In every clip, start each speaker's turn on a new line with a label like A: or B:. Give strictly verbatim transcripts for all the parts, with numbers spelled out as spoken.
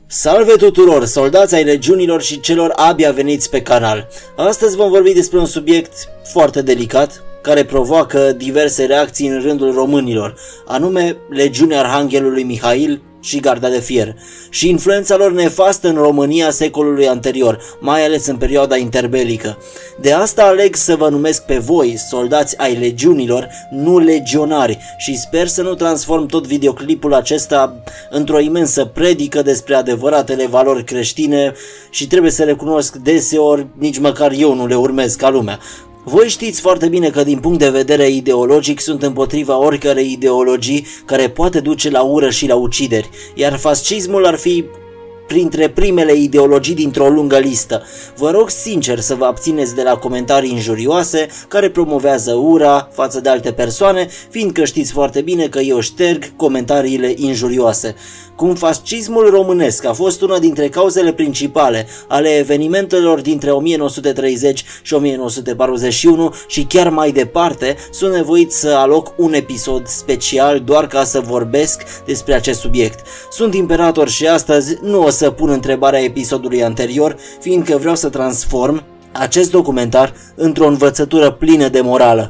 A: Salve tuturor, soldați ai legiunilor și celor abia veniți pe canal. Astăzi vom vorbi despre un subiect foarte delicat, care provoacă diverse reacții în rândul românilor, anume legiunea Arhanghelului Mihail și Garda de Fier, și influența lor nefastă în România secolului anterior, mai ales în perioada interbelică. De asta aleg să vă numesc pe voi soldați ai legiunilor, nu legionari, și sper să nu transform tot videoclipul acesta într-o imensă predică despre adevăratele valori creștine și trebuie să recunosc deseori nici măcar eu nu le urmez ca lumea. Voi știți foarte bine că din punct de vedere ideologic sunt împotriva oricărei ideologii care poate duce la ură și la ucideri, iar fascismul ar fi printre primele ideologii dintr-o lungă listă. Vă rog sincer să vă abțineți de la comentarii injurioase care promovează ura față de alte persoane, fiindcă știți foarte bine că eu șterg comentariile injurioase. Cum fascismul românesc a fost una dintre cauzele principale ale evenimentelor dintre o mie nouă sute treizeci și o mie nouă sute patruzeci și unu și chiar mai departe, sunt nevoit să aloc un episod special doar ca să vorbesc despre acest subiect. Sunt imperator și astăzi nu o să pun întrebarea episodului anterior, fiindcă vreau să transform acest documentar într-o învățătură plină de morală.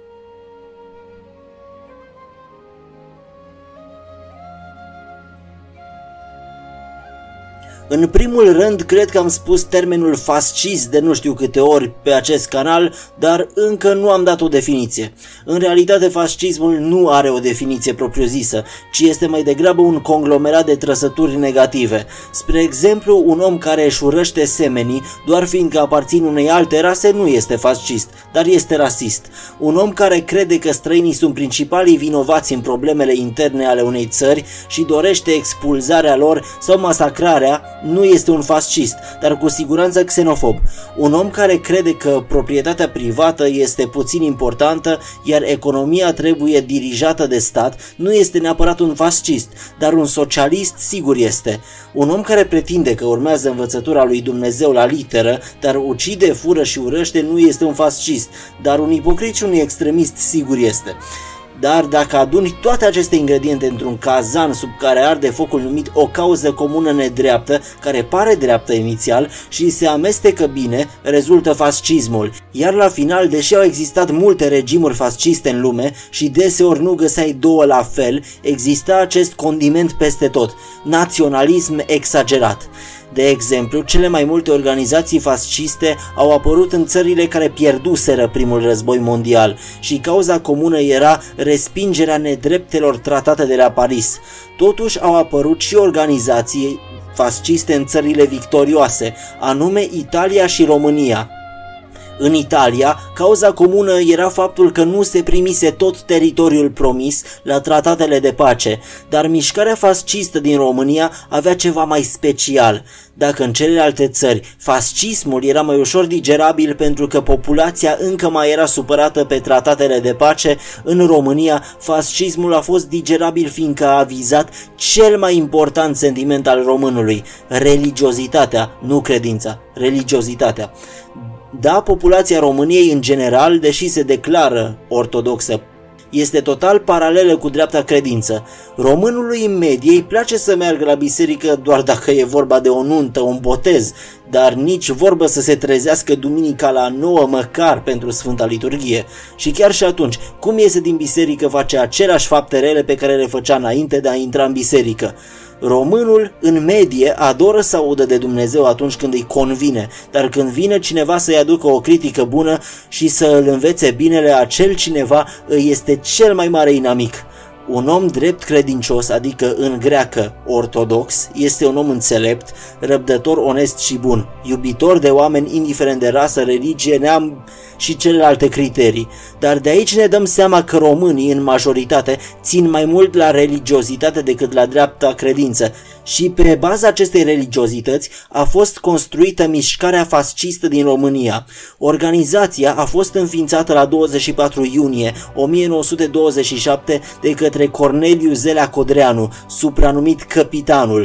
A: În primul rând, cred că am spus termenul fascist de nu știu câte ori pe acest canal, dar încă nu am dat o definiție. În realitate, fascismul nu are o definiție propriu-zisă, ci este mai degrabă un conglomerat de trăsături negative. Spre exemplu, un om care își urăște semenii doar fiindcă aparțin unei alte rase nu este fascist, dar este rasist. Un om care crede că străinii sunt principalii vinovați în problemele interne ale unei țări și dorește expulzarea lor sau masacrarea nu este un fascist, dar cu siguranță xenofob. Un om care crede că proprietatea privată este puțin importantă, iar economia trebuie dirijată de stat, nu este neapărat un fascist, dar un socialist sigur este. Un om care pretinde că urmează învățătura lui Dumnezeu la literă, dar ucide, fură și urăște, nu este un fascist, dar un ipocrit și un extremist sigur este. Dar dacă aduni toate aceste ingrediente într-un cazan sub care arde focul numit o cauză comună nedreaptă, care pare dreaptă inițial și se amestecă bine, rezultă fascismul. Iar la final, deși au existat multe regimuri fasciste în lume și deseori nu găseai două la fel, exista acest condiment peste tot, naționalism exagerat. De exemplu, cele mai multe organizații fasciste au apărut în țările care pierduseră primul război mondial și cauza comună era respingerea nedreptelor tratate de la Paris. Totuși au apărut și organizații fasciste în țările victorioase, anume Italia și România. În Italia, cauza comună era faptul că nu se primise tot teritoriul promis la tratatele de pace, dar mișcarea fascistă din România avea ceva mai special. Dacă în celelalte țări fascismul era mai ușor digerabil pentru că populația încă mai era supărată pe tratatele de pace, în România fascismul a fost digerabil fiindcă a vizat cel mai important sentiment al românului, religiozitatea, nu credința, religiozitatea. Da, populația României în general, deși se declară ortodoxă, este total paralelă cu dreapta credință. Românului în medie îi place să meargă la biserică doar dacă e vorba de o nuntă, un botez, dar nici vorbă să se trezească duminica la nouă măcar pentru Sfânta Liturghie. Și chiar și atunci, cum iese din biserică, face aceleași fapte rele pe care le făcea înainte de a intra în biserică. Românul, în medie, adoră să audă de Dumnezeu atunci când îi convine, dar când vine cineva să-i aducă o critică bună și să îl învețe binele, acel cineva îi este cel mai mare inamic. Un om drept credincios, adică în greacă ortodox, este un om înțelept, răbdător, onest și bun, iubitor de oameni indiferent de rasă, religie, neam și celelalte criterii. Dar de aici ne dăm seama că românii, în majoritate, țin mai mult la religiozitate decât la dreapta credință. Și pe baza acestei religiozități a fost construită mișcarea fascistă din România. Organizația a fost înființată la douăzeci și patru iunie o mie nouă sute douăzeci și șapte de către Corneliu Zelea Codreanu, supranumit Căpitanul.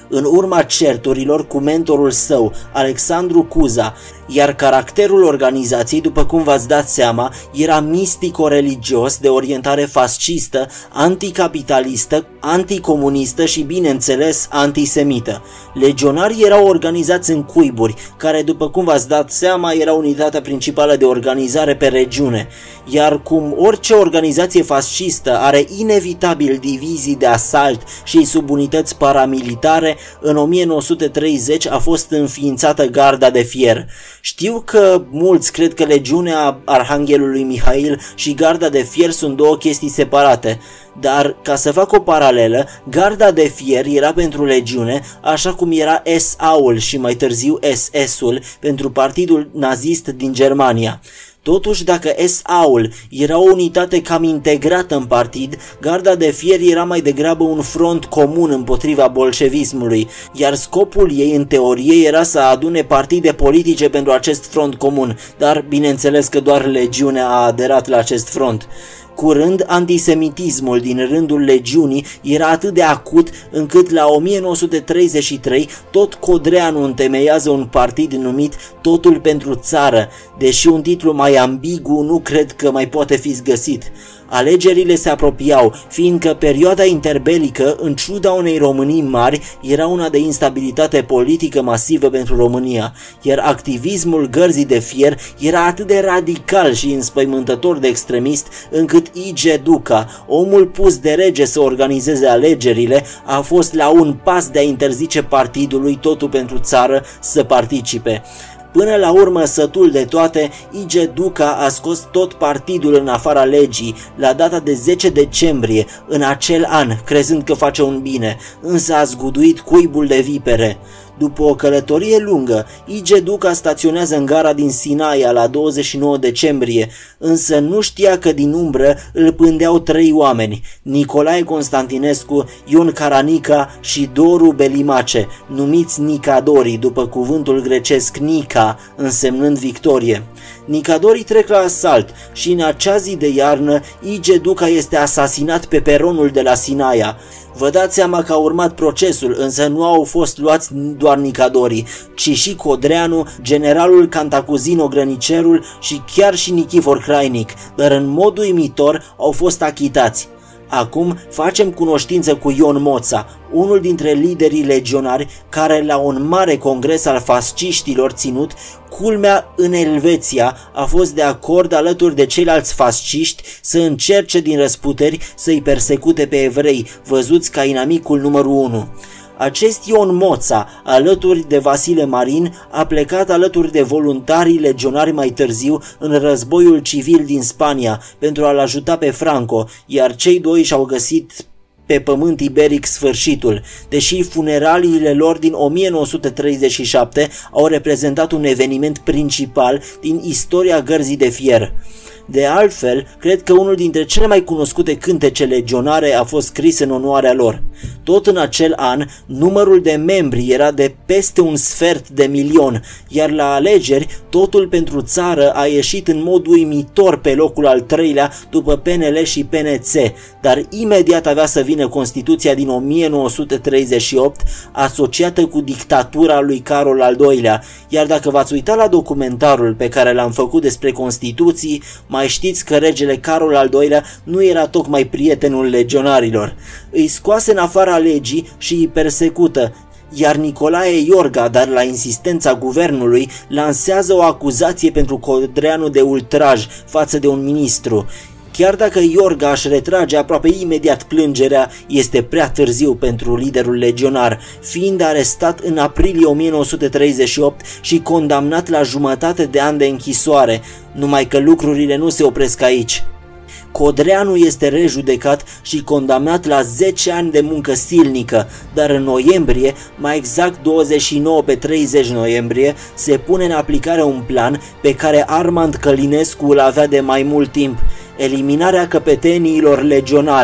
A: în urma certurilor cu mentorul său, Alexandru Cuza, iar caracterul organizației, după cum v-ați dat seama, era mistico-religios de orientare fascistă, anticapitalistă, anticomunistă și, bineînțeles, antisemită. Legionarii erau organizați în cuiburi, care, după cum v-ați dat seama, era unitatea principală de organizare pe regiune, iar cum orice organizație fascistă are inevitabil divizii de asalt și subunități paramilitare, în o mie nouă sute treizeci a fost înființată Garda de Fier. Știu că mulți cred că Legiunea Arhanghelului Mihail și Garda de Fier sunt două chestii separate, dar ca să fac o paralelă, Garda de Fier era pentru Legiune, așa cum era S A-ul și mai târziu S S-ul pentru partidul nazist din Germania. Totuși, dacă S A-ul era o unitate cam integrată în partid, Garda de Fier era mai degrabă un front comun împotriva bolșevismului, iar scopul ei, în teorie, era să adune partide politice pentru acest front comun, dar bineînțeles că doar Legiunea a aderat la acest front. Curând, antisemitismul din rândul legiunii era atât de acut încât la o mie nouă sute treizeci și trei tot Codreanu întemeiază un partid numit Totul pentru Țară, deși un titlu mai ambigu nu cred că mai poate fi găsit. Alegerile se apropiau, fiindcă perioada interbelică, în ciuda unei Românii mari, era una de instabilitate politică masivă pentru România, iar activismul Gărzii de Fier era atât de radical și înspăimântător de extremist, încât I G Duca, omul pus de rege să organizeze alegerile, a fost la un pas de a interzice partidului Totul pentru Țară să participe. Până la urmă, sătul de toate, I G Duca a scos tot partidul în afara legii la data de zece decembrie în acel an, crezând că face un bine, însă a zguduit cuibul de vipere. După o călătorie lungă, I G Duca staționează în gara din Sinaia la douăzeci și nouă decembrie, însă nu știa că din umbră îl pândeau trei oameni, Nicolae Constantinescu, Ion Caranica și Doru Belimace, numiți Nicadorii după cuvântul grecesc Nica, însemnând victorie. Nicadorii trec la asalt și în acea zi de iarnă I G Duca este asasinat pe peronul de la Sinaia. Vă dați seama că a urmat procesul, însă nu au fost luați doar Nicadorii, ci și Codreanu, generalul Cantacuzino Grănicerul și chiar și Nichifor Crainic, dar în mod uimitor au fost achitați. Acum facem cunoștință cu Ion Moța, unul dintre liderii legionari care la un mare congres al fasciștilor ținut, culmea în Elveția, a fost de acord alături de ceilalți fasciști să încerce din răsputeri să-i persecute pe evrei, văzuți ca inamicul numărul unu. Acest Ion Moța, alături de Vasile Marin, a plecat alături de voluntarii legionari mai târziu în războiul civil din Spania pentru a-l ajuta pe Franco, iar cei doi și-au găsit pe pământ iberic sfârșitul, deși funeraliile lor din o mie nouă sute treizeci și șapte au reprezentat un eveniment principal din istoria Gărzii de Fier. De altfel, cred că unul dintre cele mai cunoscute cântece legionare a fost scris în onoarea lor. Tot în acel an, numărul de membri era de peste un sfert de milion, iar la alegeri, Totul pentru Țară a ieșit în mod uimitor pe locul al treilea după P N L și P N C, dar imediat avea să vină Constituția din o mie nouă sute treizeci și opt, asociată cu dictatura lui Carol al doilea, iar dacă v-ați uitat la documentarul pe care l-am făcut despre Constituții, mai știți că regele Carol al doilea nu era tocmai prietenul legionarilor. Îi scoase în afara legii și îi persecută, iar Nicolae Iorga, dar la insistența guvernului, lansează o acuzație pentru Codreanu de ultraj față de un ministru. Chiar dacă Iorga își retrage aproape imediat plângerea, este prea târziu pentru liderul legionar, fiind arestat în aprilie o mie nouă sute treizeci și opt și condamnat la jumătate de an de închisoare, numai că lucrurile nu se opresc aici. Codreanu este rejudecat și condamnat la zece ani de muncă silnică, dar în noiembrie, mai exact douăzeci și nouă pe treizeci noiembrie, se pune în aplicare un plan pe care Armand Călinescu îl avea de mai mult timp: eliminarea căpeteniilor legionare.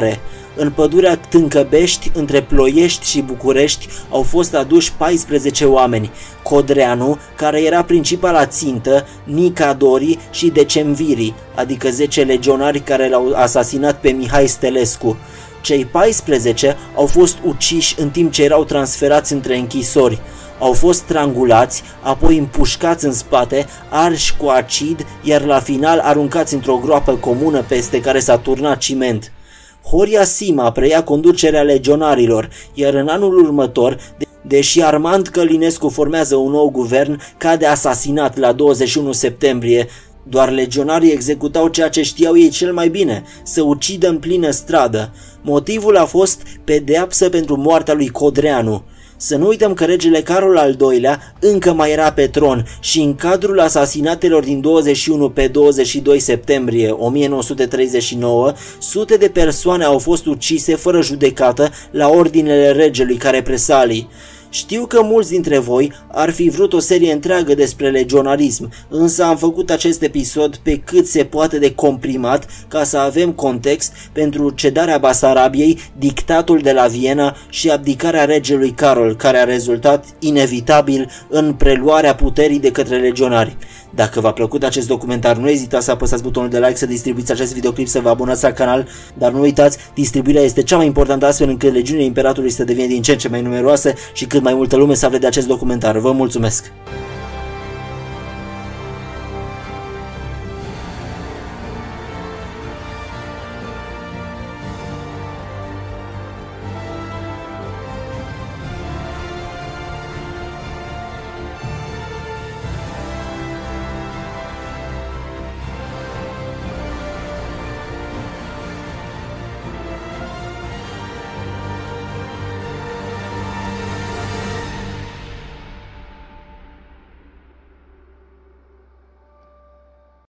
A: În pădurea Tâncăbești, între Ploiești și București, au fost aduși paisprezece oameni: Codreanu, care era principala țintă, Nica Dori și Decemviri, adică zece legionari care l-au asasinat pe Mihai Stelescu. Cei paisprezece au fost uciși în timp ce erau transferați între închisori. Au fost strangulați, apoi împușcați în spate, arși cu acid, iar la final aruncați într-o groapă comună peste care s-a turnat ciment. Horia Sima preia conducerea legionarilor, iar în anul următor, deși Armand Călinescu formează un nou guvern, cade asasinat la douăzeci și unu septembrie. Doar legionarii executau ceea ce știau ei cel mai bine, să ucidă în plină stradă. Motivul a fost pedeapsă pentru moartea lui Codreanu. Să nu uităm că regele Carol al doilea încă mai era pe tron și în cadrul asasinatelor din douăzeci și unu pe douăzeci și doi septembrie o mie nouă sute treizeci și nouă, sute de persoane au fost ucise fără judecată la ordinele regelui ca represalii. Știu că mulți dintre voi ar fi vrut o serie întreagă despre legionarism, însă am făcut acest episod pe cât se poate de comprimat ca să avem context pentru cedarea Basarabiei, dictatul de la Viena și abdicarea regelui Carol, care a rezultat inevitabil în preluarea puterii de către legionari. Dacă v-a plăcut acest documentar, nu ezitați să apăsați butonul de like, să distribuiți acest videoclip, să vă abonați la canal, dar nu uitați, distribuirea este cea mai importantă astfel încât legiunile Imperatorului să devină din ce în ce mai numeroase și cât mai multă lume să afle de acest documentar. Vă mulțumesc!